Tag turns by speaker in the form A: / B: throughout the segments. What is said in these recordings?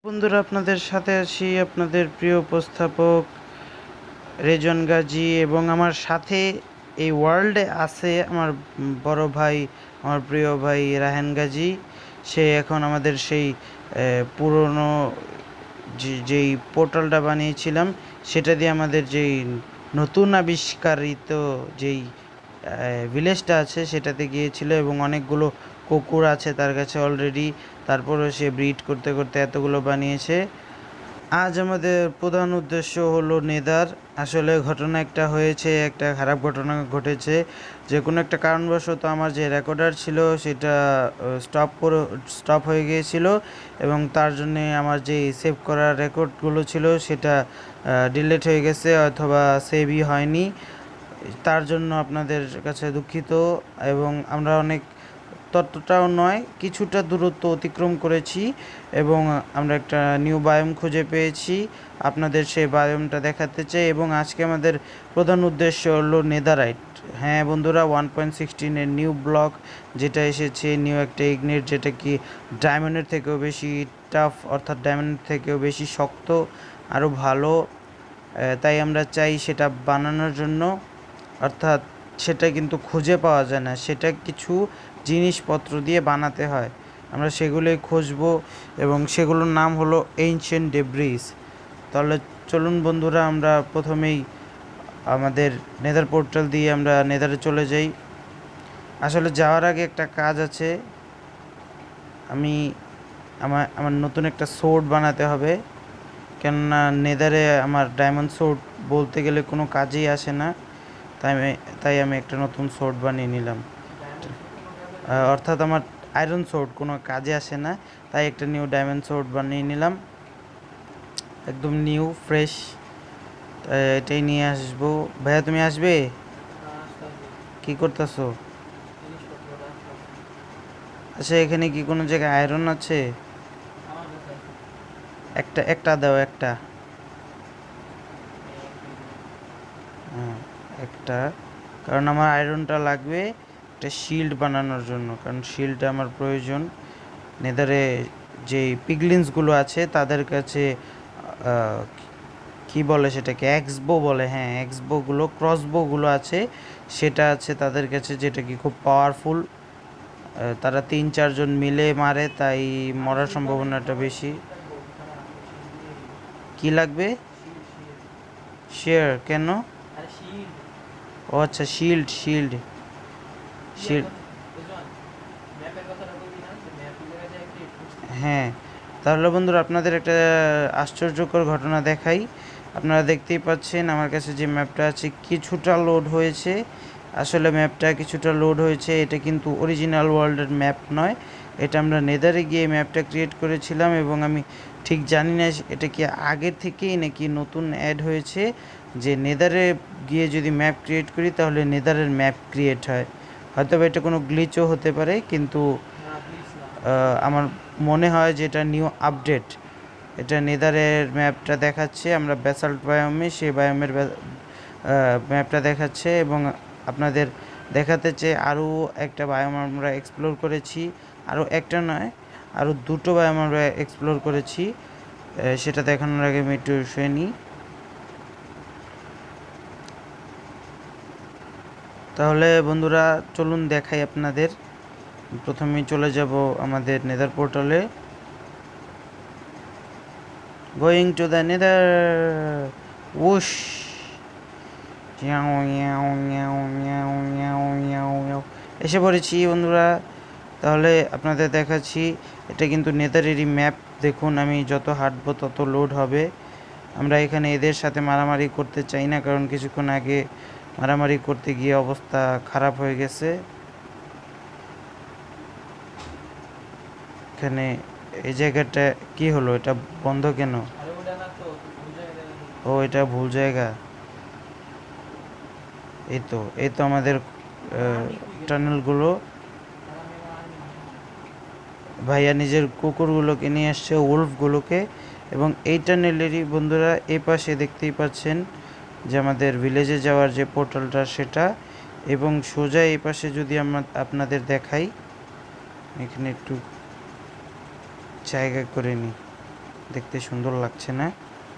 A: বন্ধুরা, আপনাদের সাথে আছি আপনাদের প্রিয় উপস্থাপক রেজন গাজী, এবং আমার সাথে এই ওয়ার্ল্ডে আছে আমার বড় ভাই, আমার প্রিয় ভাই রাহেন গাজী। সে এখন আমাদের সেই পুরনো যেই পোর্টালটা বানিয়েছিলাম সেটা দিয়ে আমাদের যেই নতুন আবিষ্কারিত যেই ভিলেজটা আছে সেটাতে গিয়েছিল, এবং অনেকগুলো কুকুর আছে তার কাছে অলরেডি। তারপরেও সে ব্রিড করতে করতে এতগুলো বানিয়েছে। আজ আমাদের প্রধান উদ্দেশ্য হলো নেদার। আসলে ঘটনা একটা হয়েছে, একটা খারাপ ঘটনা ঘটেছে। যে কোনো একটা কারণবশত আমার যে রেকর্ডার ছিল সেটা স্টপ হয়ে গিয়েছিল, এবং তার জন্যে আমার যে সেভ করা রেকর্ডগুলো ছিল সেটা ডিলিট হয়ে গেছে অথবা সেভই হয়নি। তার জন্য আপনাদের কাছে দুঃখিত। এবং আমরা অনেক ততটাও নয়, কিছুটা দূরত্ব অতিক্রম করেছি এবং আমরা একটা নিউ বায়োম খুঁজে পেয়েছি। আপনাদের সেই বায়োমটা দেখাতে চাই। এবং আজকে আমাদের প্রধান উদ্দেশ্য হলো নেদারাইট। হ্যাঁ বন্ধুরা, 1.16-এর নিউ ব্লক যেটা এসেছে, নিউ একটা ইগনিট, যেটা কি ডায়মন্ডের থেকেও বেশি টাফ, অর্থাৎ ডায়মন্ডের থেকেও বেশি শক্ত, আরও ভালো। তাই আমরা চাই সেটা বানানোর জন্য। অর্থাৎ সেটা কিন্তু খুঁজে পাওয়া যায় না, সেটা কিছু জিনিসপত্র দিয়ে বানাতে হয়। আমরা সেগুলোই খুঁজবো, এবং সেগুলোর নাম হলো এনশিয়েন্ট ডেব্রিস। তাহলে চলুন বন্ধুরা, আমরা প্রথমেই আমাদের নেদার পোর্টাল দিয়ে আমরা নেদারে চলে যাই। আসলে যাওয়ার আগে একটা কাজ আছে, আমার নতুন একটা সোর্ড বানাতে হবে, কেননা নেদারে আমার ডায়মন্ড সোর্ড বলতে গেলে কোনো কাজেই আসে না। তাই আমি একটা নতুন সোর্ড বানিয়ে নিলাম। অর্থাৎ আমার আয়রন সোর্ড কোনো কাজে আসে না, তাই একটা নিউ ডায়মন্ড সোর্ড বানিয়ে নিলাম, একদম নিউ ফ্রেশ। এটাই নিয়ে আসবো। ভাইয়া তুমি আসবে? কি করতেছো? আচ্ছা, এখানে কি কোনো জায়গায় আয়রন আছে? একটা দাও, একটা। হ্যাঁ, একটা, কারণ আমার আয়রনটা লাগবে একটা শিল্ড বানানোর জন্য, কারণ শিল্ডটা আমার প্রয়োজন। নেদারে যে পিগলিন্সগুলো আছে তাদের কাছে কি বলে সেটাকে, এক্সবো বলে, হ্যাঁ এক্সবোগুলো, ক্রসবোগুলো আছে, সেটা আছে তাদের কাছে, যেটা কি খুব পাওয়ারফুল। তারা 3-4 জন মিলে মারে, তাই মরার সম্ভাবনাটা বেশি। কি লাগবে? শেয়ার কেন? ও আচ্ছা, শিল্ড শিল্ড শিল্ড। হ্যাঁ, তাহলে বন্ধুরা আপনাদের একটা আশ্চর্যকর ঘটনা দেখাই। আপনারা দেখতেই পাচ্ছেন আমার কাছে যে ম্যাপটা আছে কিছুটা লোড হয়েছে। আসলে ম্যাপটা কিছুটা লোড হয়েছে, এটা কিন্তু অরিজিনাল ওয়ার্ল্ডের ম্যাপ নয়। এটা আমরা নেদারে গিয়ে ম্যাপটা ক্রিয়েট করেছিলাম, এবং আমি ঠিক জানি না এটা কি আগের থেকেই নাকি নতুন অ্যাড হয়েছে, যে নেদারে গিয়ে যদি ম্যাপ ক্রিয়েট করি তাহলে নেদারের ম্যাপ ক্রিয়েট হয়। হয়তো এটা কোনো গ্লিচও হতে পারে, কিন্তু আমার মনে হয় যে এটা নিউ আপডেট। এটা নেদারের ম্যাপটা দেখাচ্ছে, আমরা ব্যাসাল্ট বায়োমে, সেই বায়োমের ম্যাপটা দেখাচ্ছে। এবং আপনাদের দেখাতে চেয়ে আরও একটা বায়োম আমরা এক্সপ্লোর করেছি, আরও একটা নয়, আরও দুটো বায়োম আমরা এক্সপ্লোর করেছি। সেটা দেখানোর আগে আমি একটু শুয়ে নিই। তাহলে বন্ধুরা চলুন দেখাই আপনাদের। প্রথমেই চলে যাব আমাদের নেদার পোর্টালে। গোয়িং টু দ্য নেদার, উশ। এসে পড়েছি বন্ধুরা। তাহলে আপনাদের দেখাচ্ছি, এটা কিন্তু নেদারেরই ম্যাপ। দেখুন, আমি যত হাঁটবো তত লোড হবে। আমরা এখানে এদের সাথে মারামারি করতে চাই না, কারণ কিছুক্ষণ আগে মারামারি করতে গিয়ে অবস্থা খারাপ হয়ে গেছে। এখানে এই জায়গাটা কি হলো, এটা বন্ধ কেন? ও, এটা ভুল জায়গা। এই তো আমাদের টানেলগুলো। ভাইয়া নিজের কুকুরগুলোকে নিয়ে আসছে, উলফগুলোকে। এবং এই টানেলেরই বন্ধুরা এই পাশে দেখতেই পাচ্ছেন যে আমাদের ভিলেজে যাওয়ার যে পোর্টালটা সেটা। এবং সোজা এই পাশে যদি আমরা আপনাদের দেখাই, এখানে একটু জায়গা করে নিই। দেখতে সুন্দর লাগছে না?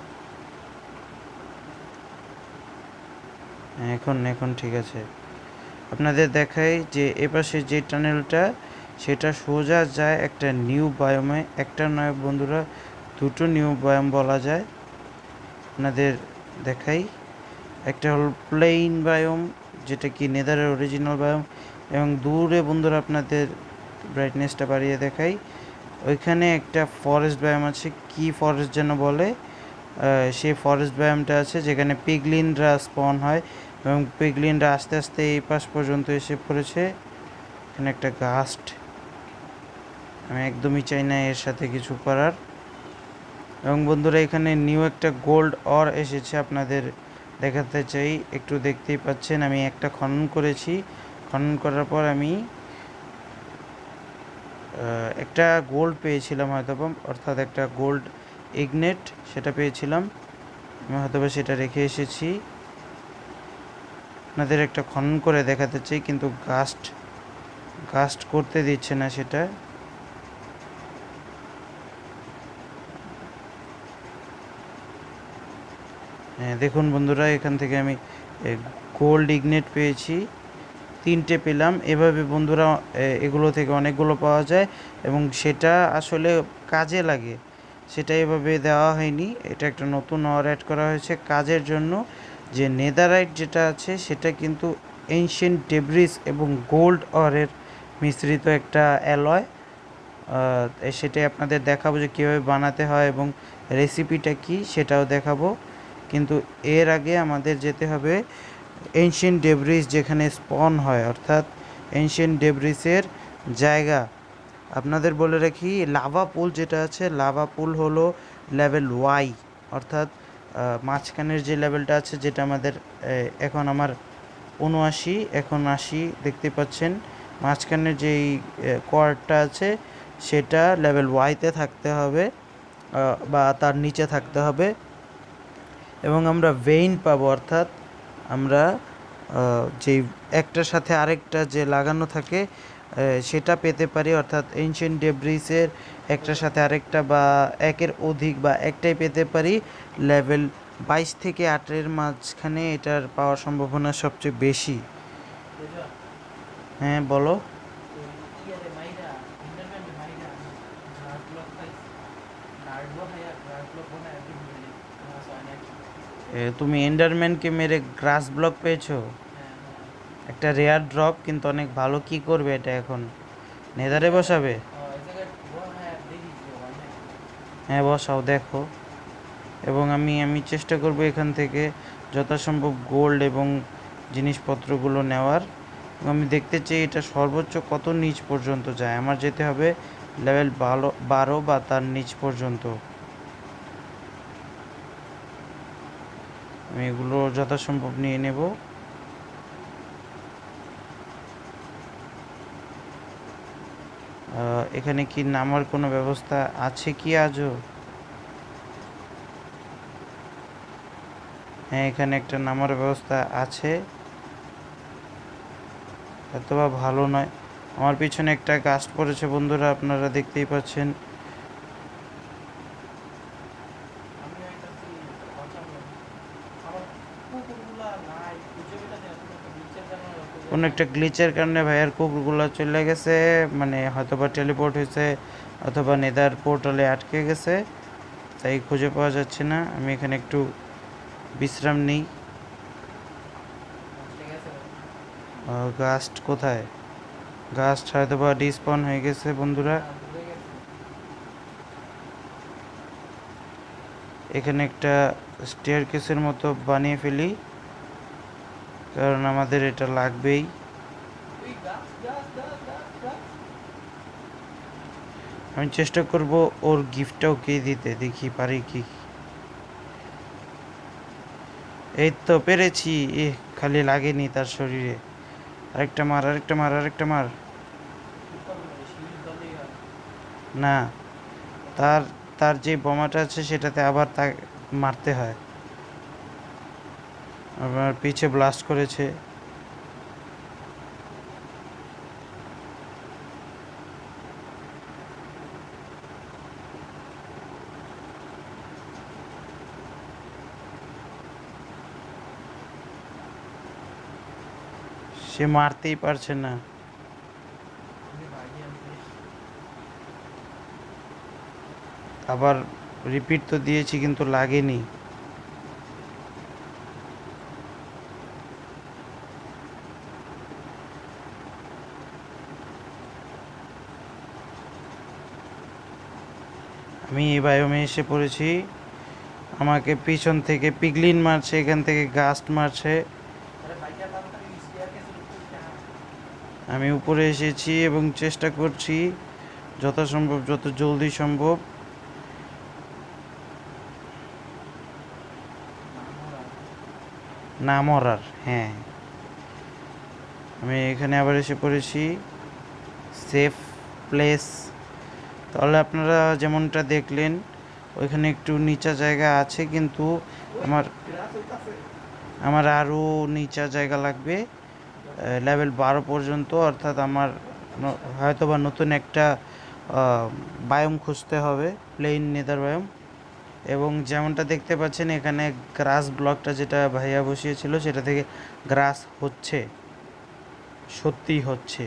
A: এখন এখন ঠিক আছে। আপনাদের দেখাই যে এপাশে যে টানেলটা, সেটা সোজা যায় একটা নিউ বায়োমে। একটা নয় বন্ধুরা, দুটো নিউ বায়োম বলা যায়। আপনাদের দেখাই, একটা হল প্লেইন বায়োম, যেটা কি নেদারের অরিজিনাল বায়োম, এবং দূরে বন্ধুরা আপনাদের ব্রাইটনেসটা বাড়িয়ে দেখাই, ওইখানে একটা ফরেস্ট বায়োম আছে, কি ফরেস্ট যেন বলে, সেই ফরেস্ট বায়োমটা আছে যেখানে পিগলিনরা স্পন হয়, এবং পিগলিনরা আস্তে আস্তে এই পাশ পর্যন্ত এসে পড়েছে। এখানে একটা গাস্ট, আমি একদমই চাই না এর সাথে কিছু করার। এবং বন্ধুরা এখানে নিউ একটা গোল্ড অর এসেছে, আপনাদের দেখাতে চাই, একটু দেখতেই পাচ্ছেন। আমি একটা খনন করেছি, খনন করার পর আমি একটা গোল্ড পেয়েছিলাম হয়তো, অর্থাৎ একটা গোল্ড ইগনেট সেটা পেয়েছিলাম, আমি হয়তো সেটা রেখে এসেছি। আপনাদের একটা খনন করে দেখাতে চাই, কিন্তু গাস্ট করতে দিচ্ছে না সেটা। হ্যাঁ দেখুন বন্ধুরা, এখান থেকে আমি গোল্ড ইগনেট পেয়েছি, 3টে পেলাম। এভাবে বন্ধুরা এগুলো থেকে অনেকগুলো পাওয়া যায়, এবং সেটা আসলে কাজে লাগে, সেটা এভাবে দেওয়া হয়নি, এটা একটা নতুন অর অ্যাড করা হয়েছে কাজের জন্য। যে নেদারাইট যেটা আছে সেটা কিন্তু এনশিয়েন্ট ডেব্রিস এবং গোল্ড অরের মিশ্রিত একটা অ্যালয়। সেটাই আপনাদের দেখাবো যে কীভাবে বানাতে হয় এবং রেসিপিটা কি সেটাও দেখাবো। কিন্তু এর আগে আমাদের যেতে হবে এনশিয়েন্ট ডেব্রিস যেখানে স্পন হয়, অর্থাৎ এনশিয়েন্ট ডেব্রিসের জায়গা। আপনাদের বলে রাখি, লাভা পুল যেটা আছে, লাভা পুল হলো লেভেল ওয়াই, অর্থাৎ মাঝখানের যে লেভেলটা আছে, যেটা আমাদের এখন আমার 79, এখন 80 দেখতে পাচ্ছেন, মাঝখানের যেই কোয়ার্ডটা আছে সেটা লেভেল ওয়াইতে থাকতে হবে, বা তার নিচে থাকতে হবে। এবং আমরা ভেইন পাবো, অর্থাৎ আমরা যেই একটার সাথে আরেকটা যে লাগানো থাকে সেটা পেতে পারি, অর্থাৎ এনশিয়েন্ট ডেব্রিসের একটার সাথে আরেকটা বা একের অধিক বা একটাই পেতে পারি। লেভেল 22 থেকে 8-এর মাঝখানে এটার পাওয়ার সম্ভাবনা সবচেয়ে বেশি। হ্যাঁ বলো। তুমি এন্ডারম্যানকে মেরে গ্রাস ব্লক পেয়েছো? একটা রেয়ার ড্রপ, কিন্তু অনেক ভালো। কি করবে এটা এখন? নেদারে বসাবে? হ্যাঁ বসাও, দেখো। এবং আমি চেষ্টা করব এখান থেকে যথাসম্ভব গোল্ড এবং জিনিসপত্রগুলো নেওয়ার। এবং আমি দেখতে চাই এটা সর্বোচ্চ কত নিচ পর্যন্ত যায়। আমার যেতে হবে লেভেল 12 বা তার নিচ পর্যন্ত। আমি এগুলো যথাসম্ভব নিয়ে নেব। এখানে কি নামার কোনো ব্যবস্থা আছে কি আজও? হ্যাঁ, এখানে একটা নামার ব্যবস্থা আছে, অথবা ভালো নয়। আমার পিছনে একটা গাছ পড়েছে বন্ধুরা, আপনারা দেখতেই পাচ্ছেন। কোনো একটা গ্লিচের কারণে ভাইয়ার কুকুরগুলো চলে গেছে, মানে হয়তোবা টেলিপোর্ট হয়েছে, অথবা নেদার পোর্টালে আটকে গেছে, তাই খুঁজে পাওয়া যাচ্ছে না। আমি এখানে একটু বিশ্রাম নিই। গাস্ট কোথায়? গাস্ট হয়তোবা ডিসপন হয়ে গেছে বন্ধুরা। এখানে একটা স্টেয়ারকেসের মতো বানিয়ে ফেলি, কারণ আমাদের এটা লাগবেই। আমি চেষ্টা করব ওর গিফটটাও কে দিতে, দেখি পারি কি। এই তো পেরেছি। খালি লাগেনি তার শরীরে। আরেকটা মার, আরেকটা মার, আরেকটা মার। না, তার তার যে বোমাটা আছে সেটাতে আবার তা মারতে হয়। আমার পিছে ব্লাস্ট করেছে। সে মারতেই পারছে না। আবার রিপিট তো দিয়েছি কিন্তু লাগেনি। আমি এই বায়োমে এসে পড়েছি। আমাকে পিছন থেকে পিগলিন মারছে, এখান থেকে গাস্ট মারছে। আমি উপরে এসেছি এবং চেষ্টা করছি যথাসম্ভব, যত জলদি সম্ভব। না মরার, হ্যাঁ। আমি এখানে আবার এসে পড়েছি, সেফ প্লেস। তাহলে আপনারা যেমনটা দেখলেন ওইখানে একটু নিচা জায়গা আছে, কিন্তু আমার আমার আরও নিচা জায়গা লাগবে, লেভেল 12 পর্যন্ত। অর্থাৎ আমার হয়তো বা নতুন একটা বায়োম খুঁজতে হবে, প্লেইন নেদার বায়োম। এবং যেমনটা দেখতে পাচ্ছেন এখানে গ্রাস ব্লকটা যেটা ভাইয়া বসিয়েছিল সেটা থেকে গ্রাস হচ্ছে, সত্যিই হচ্ছে।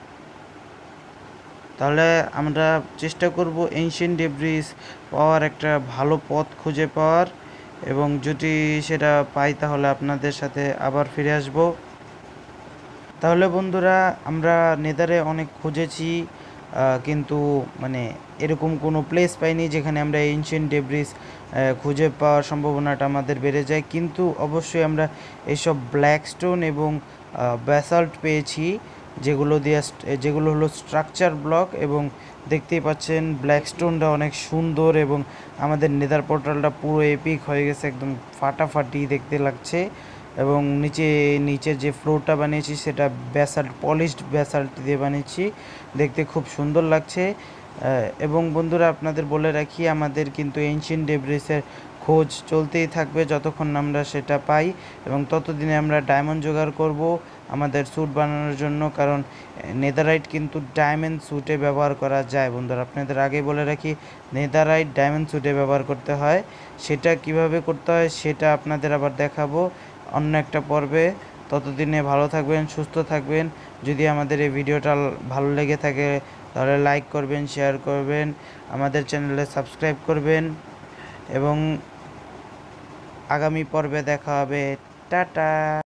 A: তাহলে আমরা চেষ্টা করব এনশিয়েন্ট ডেব্রিস পাওয়ার একটা ভালো পথ খুঁজে পাওয়ার, এবং যদি সেটা পাই তাহলে আপনাদের সাথে আবার ফিরে আসব। তাহলে বন্ধুরা, আমরা নেদারে অনেক খুঁজেছি, কিন্তু মানে এরকম কোনো প্লেস পাইনি যেখানে আমরা এনশিয়েন্ট ডেব্রিস খুঁজে পাওয়ার সম্ভাবনাটা আমাদের বেড়ে যায়। কিন্তু অবশ্যই আমরা এইসব ব্ল্যাক স্টোন এবং ব্যাসাল্ট পেয়েছি, যেগুলো হলো স্ট্রাকচার ব্লক। এবং দেখতেই পাচ্ছেন ব্ল্যাক স্টোনটা অনেক সুন্দর, এবং আমাদের নেদার পোর্টালটা পুরো এপিক হয়ে গেছে, একদম ফাটাফাটি দেখতে লাগছে। এবং নিচের যে ফ্লোরটা বানিয়েছি সেটা ব্যাসাল্ট, পলিশড ব্যাসাল্ট দিয়ে বানিয়েছি, দেখতে খুব সুন্দর লাগছে। এবং বন্ধুরা, আপনাদের বলে রাখি আমাদের কিন্তু এনশিয়েন্ট ডেব্রিসের খোঁজ চলতেই থাকবে যতক্ষণ আমরা সেটা পাই, এবং ততদিনে আমরা ডায়মন্ড জোগাড় করব আমাদের স্যুট বানানোর জন্য। কারণ নেদারাইট কিন্তু ডায়মন্ড স্যুটে ব্যবহার করা যায় বন্ধুরা, আপনাদের আগে বলে রাখি, নেদারাইট ডায়মন্ড স্যুটে ব্যবহার করতে হয়। সেটা কিভাবে করতে হয় সেটা আপনাদের আবার দেখাবো অন্য একটা পর্বে। ততদিনে ভালো থাকবেন, সুস্থ থাকবেন। যদি আমাদের এই ভিডিওটা ভালো লেগে থাকে তাহলে লাইক করবেন, শেয়ার করবেন, আমাদের চ্যানেলে সাবস্ক্রাইব করবেন, এবং আগামী পর্বে দেখা হবে। টাটা।